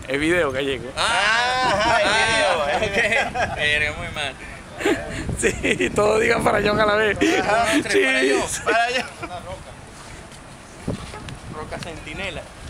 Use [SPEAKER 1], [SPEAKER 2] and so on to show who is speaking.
[SPEAKER 1] Es video gallego.
[SPEAKER 2] Ah, ok. Eres muy mal.
[SPEAKER 1] Sí, todos digan Farallón a la vez.
[SPEAKER 2] Para
[SPEAKER 1] Sí.
[SPEAKER 2] allá. Roca Centinela.